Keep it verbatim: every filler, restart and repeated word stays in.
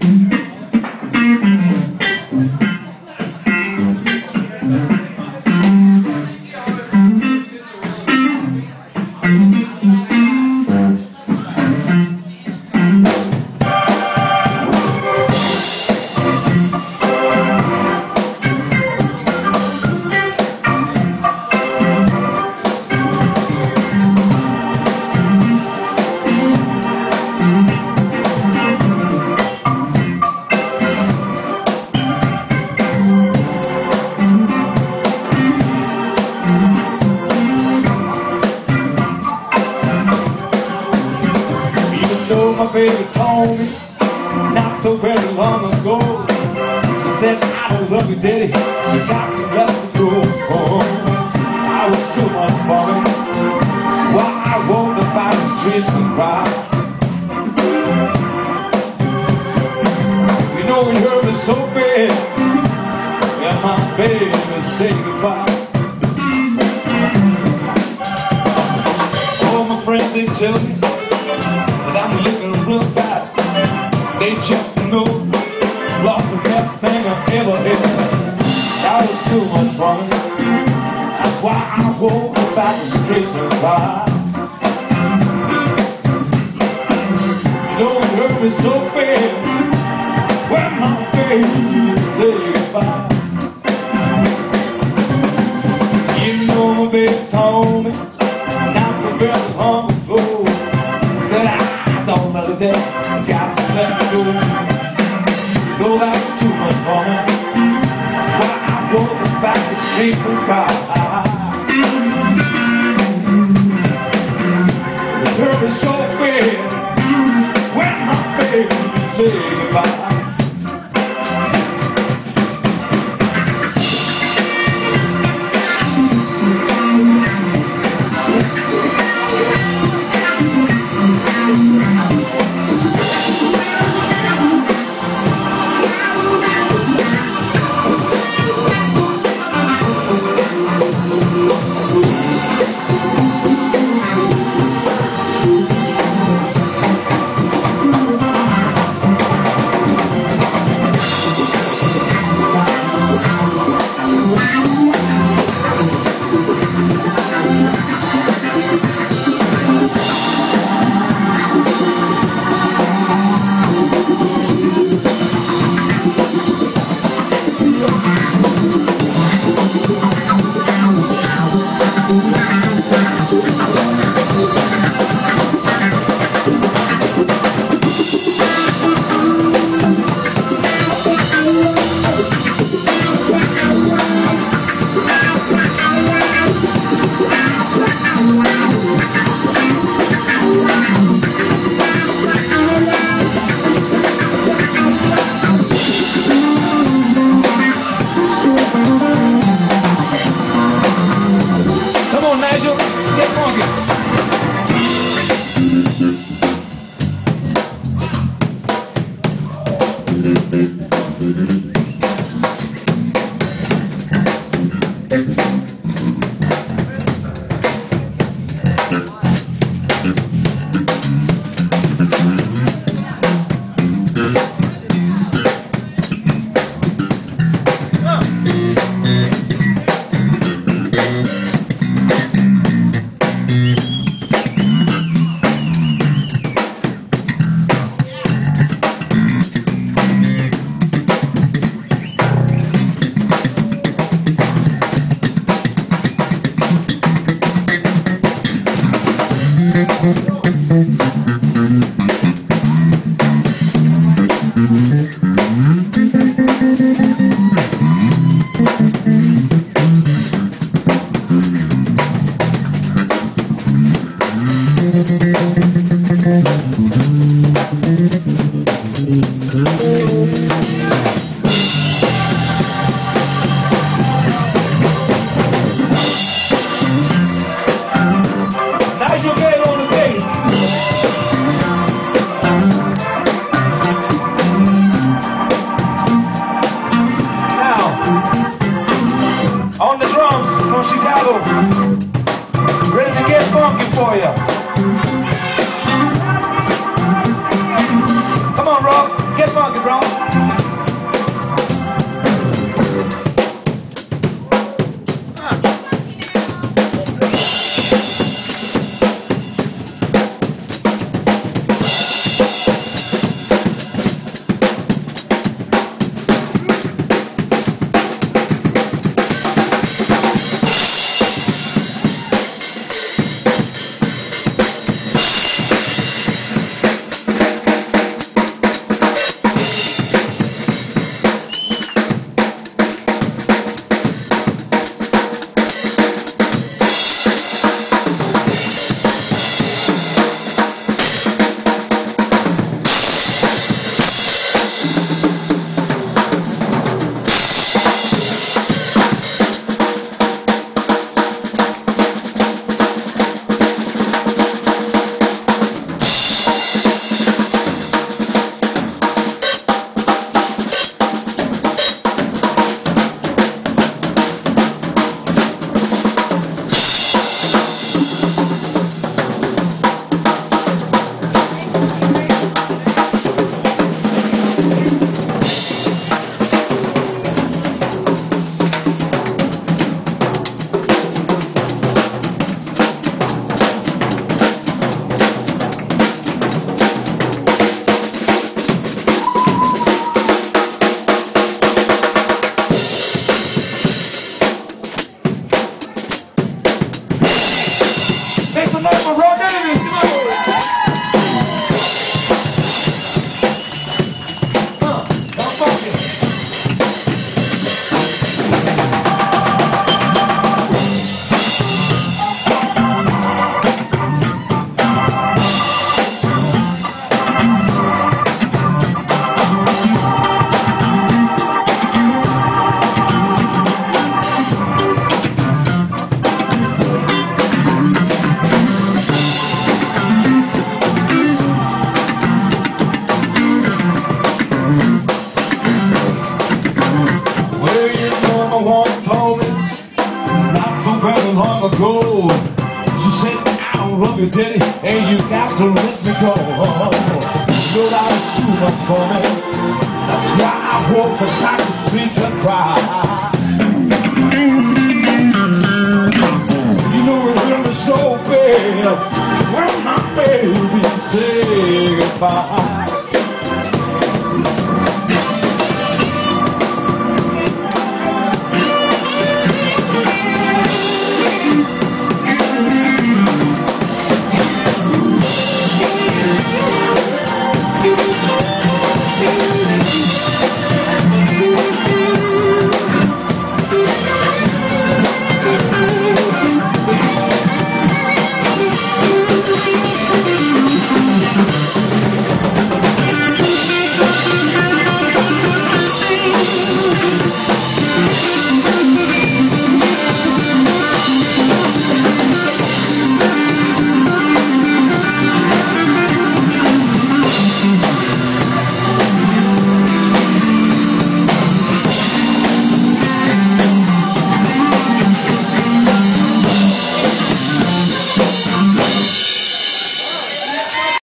My baby told me not so very long ago. She said, I don't love you, daddy, you got to let me go. Oh, I was too much for me. That's why I walked about the streets and cried. You know it hurt me so bad when my baby said goodbye. All my friends, they tell me I'm looking real bad. They just know I've lost the best thing I've ever had. That was too much fun. That's why I walk about the streets and cry. You know it hurt me so bad when my baby said goodbye. You know my baby told me not so very long ago. Said I don't love you, Daddy, you got to let me go. No, that's too much for me. That's why I walk back the streets and cry. It hurt me so bad when my baby said goodbye. for you. Come on, Rob, get funky. Rock it, bro. Ago. She said, I don't love you, Daddy, and you got to let me go. You know that it's too much for me. That's why I walk back the streets and cry. You know it's really so bad when my baby say goodbye.